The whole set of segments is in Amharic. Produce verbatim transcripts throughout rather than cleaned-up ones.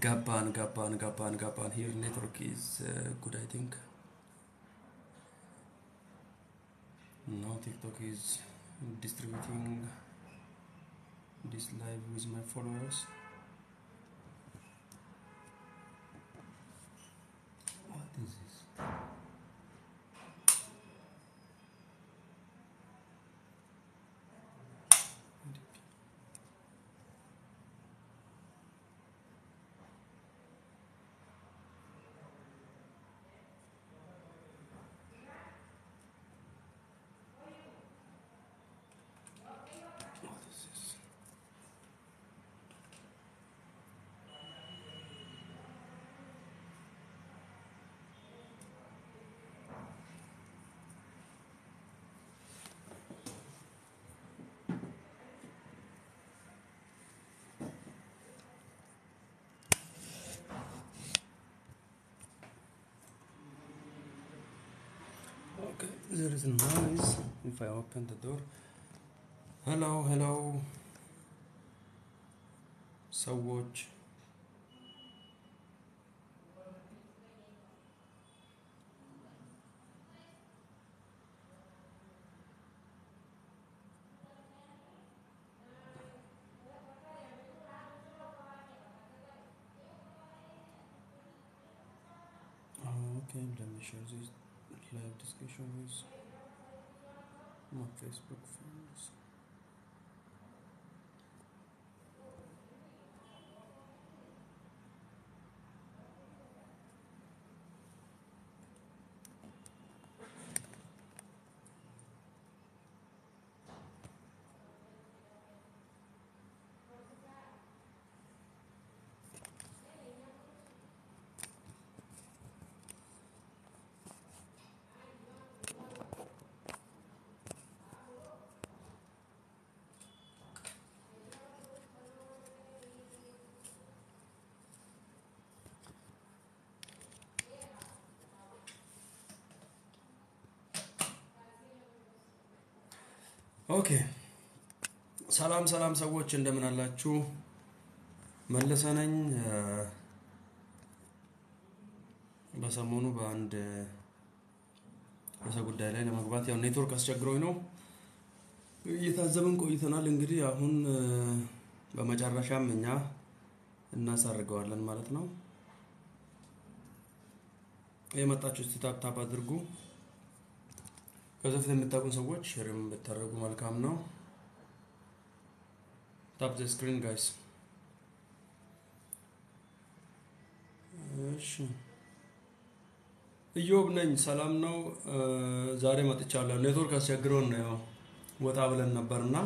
Gapan, Gapan, Gapan, Gapan. Here network is uh, good, I think. Now TikTok is distributing this live with my followers. What is this? What is this? Okay, there is a noise if I open the door. Hello, hello. So watch. Okay, let me share this live discussion with my Facebook friends. Okay. ሰላም ሰላም ሰዎች እንደምን አላችሁ መለሰነኝ በሰሞኑ በአንድ ወሰ ጉዳይ ላይ ለመግባት ያው ኔትወርክ አስቸግሮኝ ነው እየታዘብን ቆይተናል እንግዲህ አሁን በመጨረሻም እኛ እናሳርገዋለን ማለት ነው የመጣችሁ ስታፕ ታፕ አድርጉ ከዛ ፍተን የምታውቁን ሰዎች ሼርም ብታደርጉ መልካም ነው Tap the screen guys. እሺ ኢዮብ ነኝ ሰላም ነው ዛሬ መጥቻለሁ ኔትወርክ አስቸግሮን ነው ወጣ ብለን ነበርና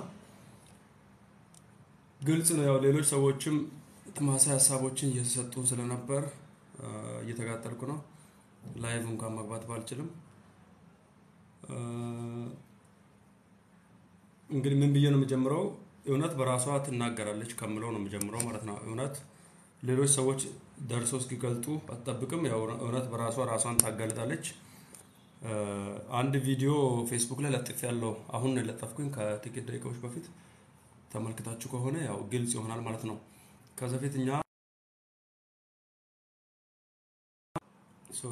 ግልጽ ነው ያው ሌሎች ሰዎችም ተማሳይ ሐሳቦችን እየሰጡን ስለነበር እየተጋጠልኩ ነው ላይቭ እንኳን መግባት ባልችልም እንግዲህ ምን ብዬ ነው የምጀምረው እውነት በራሷ ትናገራለች ከምለው ነው የምጀምረው ማለት ነው እውነት ሌሎች ሰዎች ደርሶ እስኪገልጡ አጥብቅም ያው እውነት በራሷ ራሷን ታጋልጣለች አንድ ቪዲዮ ፌስቡክ ላይ ለጥፍ ያለው አሁን ለጥፍኩኝ ከጥቂት ደቂቃዎች በፊት ተመልክታችሁ ከሆነ ያው ግልጽ ይሆናል ማለት ነው ከዛ በፊትኛ ሶሪ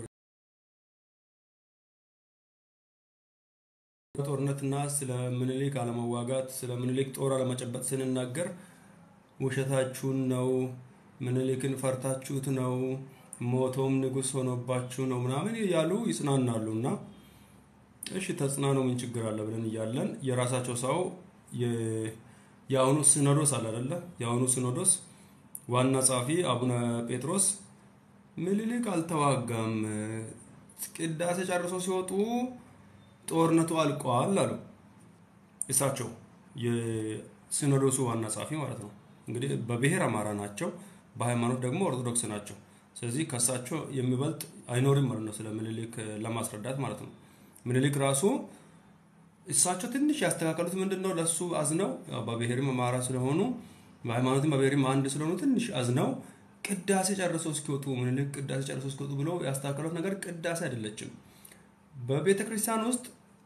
ጦርነትና ስለ ምንሊክ አለመዋጋት ስለ ምንሊክ ጦር አለመጨበጥ ስንናገር ውሸታችሁን ነው ምንሊክን ፈርታችሁት ነው ሞቶም ንጉስ ሆኖባችሁ ነው ምናምን ያሉ ይጽናናሉና እሺ ተጽናኑ ምን ችግር አለ ብለን ይያለን የራሳቸው ሰው የያውኑ ሲኖዶስ አለ አይደለ ያውኑ ሲኖዶስ ዋና ጻፊ አቡነ ጴጥሮስ ምንሊክ አልተዋጋም ቅዳሴ ጨርሶ ሲወጡ ጦርነቱ አልቋል አሉ እሳቸው የሲኖዶሱ ዋና ጻፊ ማለት ነው እንግዲህ በብሔር አማራ ናቸው በሃይማኖት ደግሞ ኦርቶዶክስ ናቸው ስለዚህ ከሳቸው የሚበልጥ አይኖርም ማለት ነው ስለ ምንሊክ ለማስረዳት ማለት ነው ምንሊክ ራሱ እሳቸው ትንሽ ያስተካከሉት ምንድነው ለሱ አዝነው በብሔርም አማራ ስለሆኑ በሃይማኖትም በብሔርም አንድ ስለሆኑ ትንሽ አዝነው ቅዳሴ ጨርሶ እስኪወጡ ምንሊክ ቅዳሴ ጨርሶ እስኪወጡ ብለው ያስተካከሉት ነገር ቅዳሴ አይደለችም በቤተክርስቲያን ውስጥ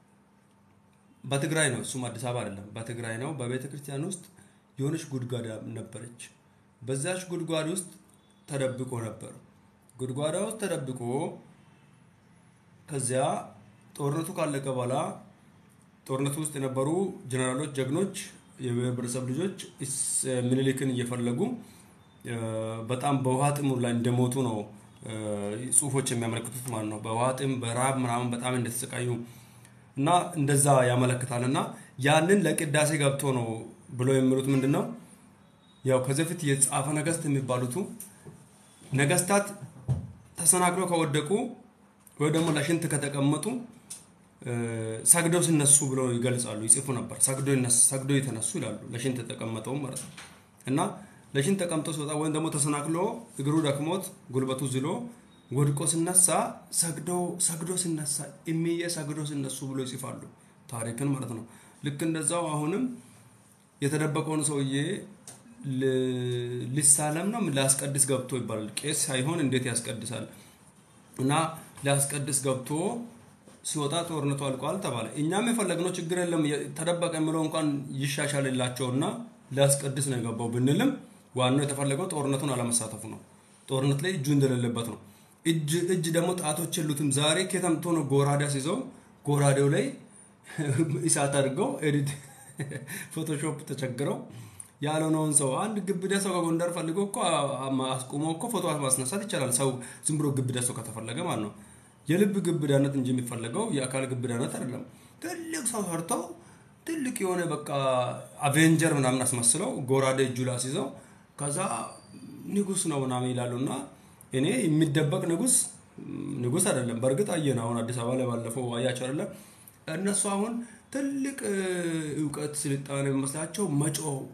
በትግራይ ነው እሱም አዲስ አበባ አይደለም በትግራይ ነው በቤተክርስቲያን ውስጥ የሆነች ጉድጓድ ነበረች በዛች ጉድጓድ ውስጥ ተደብቆ ነበር ጉድጓዳ ውስጥ ተደብቆ ከዚያ ጦርነቱ ካለቀ በኋላ ጦርነቱ ውስጥ የነበሩ ጀነራሎች ጀግኖች የብሔረሰብ ልጆች ምኒልክን እየፈለጉ በጣም በውሃ ጥም ላይ እንደሞቱ ነው ጽሁፎች የሚያመለክቱት ማለት ነው በውሃ ጥም በራብ ምናምን በጣም እንደተሰቃዩ እና እንደዛ ያመለክታልና ያንን ለቅዳሴ ገብቶ ነው ብሎ የሚሉት ምንድነው ያው ከዚህ በፊት የጻፈ ነገስት የሚባሉት ነገስታት ተሰናክለው ከወደቁ ወይ ደግሞ ለሽንት ከተቀመጡ ሰግደው ሲነሱ ብለው ይገልጻሉ ይጽፉ ነበር ሰግደው ይነሱ ሰግደው የተነሱ ይላሉ ለሽንት ተቀመጠው ማለት ነው እና ለሽንት ተቀምጦ ሲወጣ ወይ ደግሞ ተሰናክሎ እግሩ ደክሞት ጉልበቱ ዝሎ ወድቆ ሲነሳ ሰግደው ሰግደው ሲነሳ እሚየ ሰግደው ሲነሱ ብሎ ይጽፋሉ ታሪክን ማለት ነው ልክ እንደዛው አሁንም የተደበቀውን ሰውዬ ሊሳለም ነው ላስቀድስ ገብቶ ይባላል ቄስ ሳይሆን እንዴት ያስቀድሳል እና ላስቀድስ ገብቶ ሲወጣ ጦርነቱ አልቋል ተባለ እኛም የፈለግነው ችግር የለም ተደበቀ ምለው እንኳን ይሻሻልላቸውና ላስቀድስ ነው የገባው ብንልም ዋናው የተፈለገው ጦርነቱን አለመሳተፉ ነው ጦርነት ላይ እጁ እንደሌለበት ነው እጅ እጅ ደግሞ ጣቶች የሉትም ዛሬ ከተምቶ ነው ጎራዳ ሲዘው ጎራዳው ላይ ኢሳት አድርገው ኤዲት ፎቶሾፕ ተቸግረው ያለነውን ሰው አንድ ግብደ ሰው ከጎንደር ፈልጎ እኮ አስቆሞ እኮ ፎቶ ማስነሳት ይችላል ሰው ዝም ብሎ ግብደ ሰው ከተፈለገ ማለት ነው የልብ ግብዳነት እንጂ የሚፈልገው የአካል ግብዳነት አይደለም ትልቅ ሰው ሰርተው ትልቅ የሆነ በቃ አቬንጀር ምናምን አስመስለው ጎራዴ እጁ ላይ ሲዘው ከዛ ንጉስ ነው ምናምን ይላሉና እኔ የሚደበቅ ንጉስ ንጉስ አይደለም በርግጥ አየና አሁን አዲስ አበባ ላይ ባለፈው አያቸው አይደለ እነሱ አሁን ትልቅ ዕውቀት ስልጣኔ መስላቸው መጮ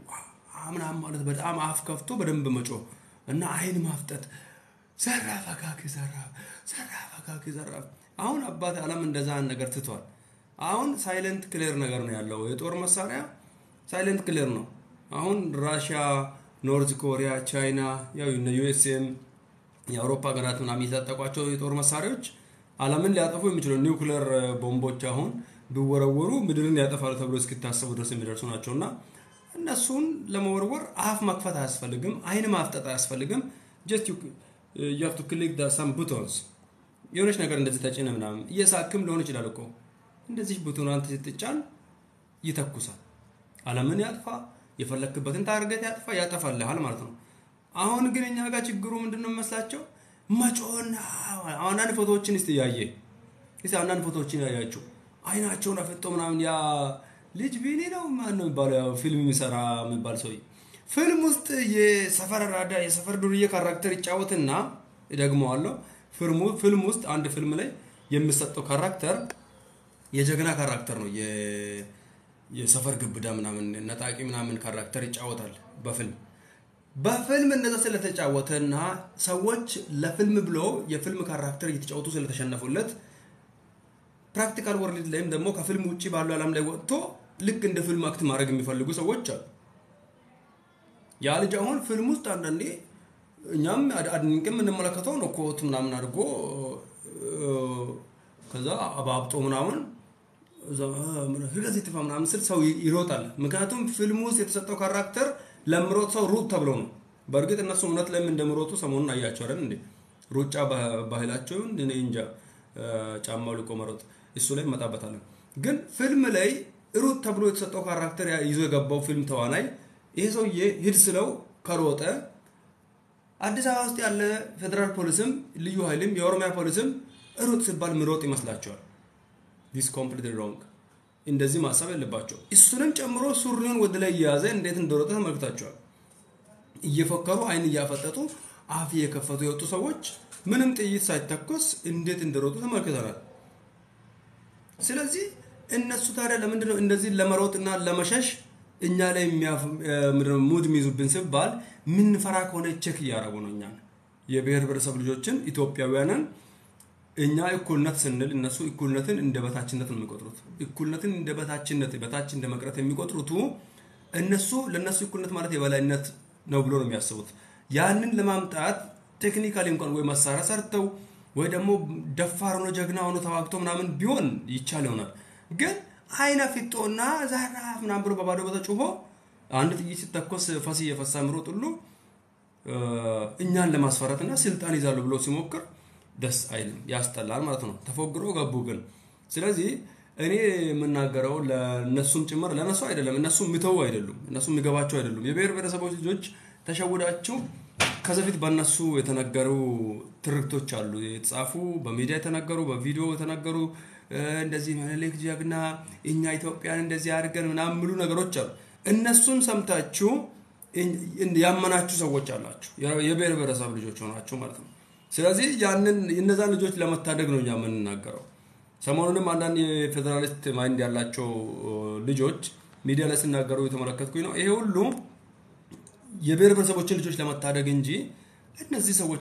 አምናም ማለት በጣም አፍ ከፍቶ በደንብ መጮ እና አይን ማፍጠት ዘራፍ አካኪ ዘራፍ ዘራፍ አካኪ ዘራፍ አሁን አባቴ ዓለም እንደዛ ነገር ትቷል አሁን ሳይለንት ክሊር ነገር ነው ያለው የጦር መሳሪያ ሳይለንት ክሊር ነው አሁን ራሺያ ኖርዝ ኮሪያ ቻይና ያው እነ ዩኤስኤም የአውሮፓ ሀገራት ምናምን ይታጠቋቸው የጦር መሳሪያዎች ዓለምን ሊያጠፉ የሚችሉ ኒውክሊየር ቦምቦች አሁን ቢወረወሩ ምድርን ያጠፋሉ ተብሎ እስኪታሰቡ ድረስ የሚደርሱ ናቸውና እነሱን ለመወርወር አፍ መክፈት አያስፈልግም አይን ማፍጠጥ አያስፈልግም just you you have to click the some buttons የሆነች ነገር እንደዚህ ተጭነ ምናምን እየሳክም ሊሆን ይችላል እኮ እንደዚህ ቡቶን አንተ ስትጫን ይተኩሳል ዓለምን ያጥፋ የፈለክበትን ታርጌት ያጥፋ ያጠፋልሃል ማለት ነው አሁን ግን እኛ ጋር ችግሩ ምንድነው መስላቸው መጮና አሁን አንድ ፎቶዎችን እስቲ ያየ እስቲ አንድ ፎቶዎችን ያያችሁ አይናቸውን አፈጦ ምናምን ያ ልጅ ቢኒ ነው ማን ነው የሚባለው ፊልም የሚሰራ የሚባል ሰው ፊልም ውስጥ የሰፈር ራዳ የሰፈር ዱርዬ ካራክተር ይጫወትና ደግሞ አለው ፊልሙ ፊልም ውስጥ አንድ ፊልም ላይ የሚሰጠው ካራክተር የጀግና ካራክተር ነው የ የሰፈር ግብዳ ምናምን ነጣቂ ምናምን ካራክተር ይጫወታል በፊልም በፊልም እንደዛ ስለተጫወተና ሰዎች ለፊልም ብሎ የፊልም ካራክተር እየተጫወቱ ስለተሸነፉለት ፕራክቲካል ወርልድ ላይም ደግሞ ከፊልም ውጪ ባለው ዓለም ላይ ወጥቶ ልክ እንደ ፊልም አክት ማድረግ የሚፈልጉ ሰዎች አሉ ያ ልጅ አሁን ፊልም ውስጥ አንዳንዴ እኛም አድንቅም እንመለከተው ነው ኮት ምናምን አድርጎ ከዛ አባብጦ ምናምን ህገት ይተፋ ምናምን ስል ሰው ይሮጣል ምክንያቱም ፊልም ውስጥ የተሰጠው ካራክተር ለምሮጥ ሰው ሩት ተብሎ ነው በርግጥ እነሱ እውነት ለምን እንደምሮጡ ሰሞኑን አያቸው አይደል እንዴ ሩጫ ባህላቸው እኔ እንጃ ጫማው ልቆ መሮጥ እሱ ላይ መጣበታል ግን ፊልም ላይ ሩት ተብሎ የተሰጠው ካራክተር ይዞ የገባው ፊልም ተዋናይ ይሄ ሰውዬ ሂድ ስለው ከሮጠ አዲስ አበባ ውስጥ ያለ ፌደራል ፖሊስም ልዩ ኃይልም የኦሮሚያ ፖሊስም ሩት ሲባል ምሮጥ ይመስላቸዋል this completely wrong እንደዚህ ማሰብ የለባቸው እሱንም ጨምሮ ሱሪውን ወደ ላይ ያዘ እንዴት እንደሮጠ ተመልክታቸዋል እየፈከሩ አይን እያፈጠጡ አፍ እየከፈቱ የወጡ ሰዎች ምንም ጥይት ሳይተኮስ እንዴት እንደሮጡ ተመልክተናል ስለዚህ እነሱ ታዲያ ለምንድን ነው እንደዚህ ለመሮጥና ለመሸሽ እኛ ላይ ሙድ ሚዙብን ሲባል ምን ፈራ ከሆነ ቼክ ያረጉ ነው እኛ የብሔር ብሔረሰብ ልጆችን ኢትዮጵያውያንን እኛ እኩልነት ስንል እነሱ እኩልነትን እንደበታችነት ነው የሚቆጥሩት እኩልነትን እንደበታችነት በታች እንደመቅረት የሚቆጥሩት እነሱ ለነሱ እኩልነት ማለት የበላይነት ነው ብሎ ነው የሚያስቡት ያንን ለማምጣት ቴክኒካሊ እንኳን ወይ መሳሪያ ሰርተው ወይ ደግሞ ደፋር ሆኖ ጀግና ሆኖ ተዋግቶ ምናምን ቢሆን ይቻል ይሆናል ግን አይና ፍጦና ዛራፍ ምናምን ብሎ በባዶ ቦታ ጮሆ አንድ ጥይት ሲተኮስ ፈስ እየፈሳ ምሮጥ ሁሉ እኛን ለማስፈራራትና ስልጣን ይዛሉ ብሎ ሲሞክር ደስ አይልም ያስጠላል ማለት ነው ተፎግሮ ገቡ ግን ስለዚህ እኔ የምናገረው ለነሱም ጭምር ለነሱ አይደለም እነሱም ምተው አይደሉም እነሱም የሚገባቸው አይደሉም የብሔር ብሔረሰቦች ልጆች ተሸውዳቸው ከዘፊት በእነሱ የተነገሩ ትርክቶች አሉ የተጻፉ በሚዲያ የተነገሩ በቪዲዮ የተነገሩ እንደዚህ ምኒልክ ጀግና እኛ ኢትዮጵያን እንደዚህ አድርገን ምናምን ሙሉ ነገሮች አሉ እነሱን ሰምታችሁ ያመናችሁ ሰዎች አላችሁ የብሔር ብሔረሰብ ልጆች ሆናችሁ ማለት ነው ስለዚህ ያንን እነዛን ልጆች ለመታደግ ነው ያመንናገረው ሰሞኑንም አንዳንድ የፌደራሊስት ማይንድ ያላቸው ልጆች ሚዲያ ላይ ሲናገሩ የተመለከትኩኝ ነው ይሄ ሁሉ የብሔር ብሔረሰቦችን ልጆች ለመታደግ እንጂ እነዚህ ሰዎች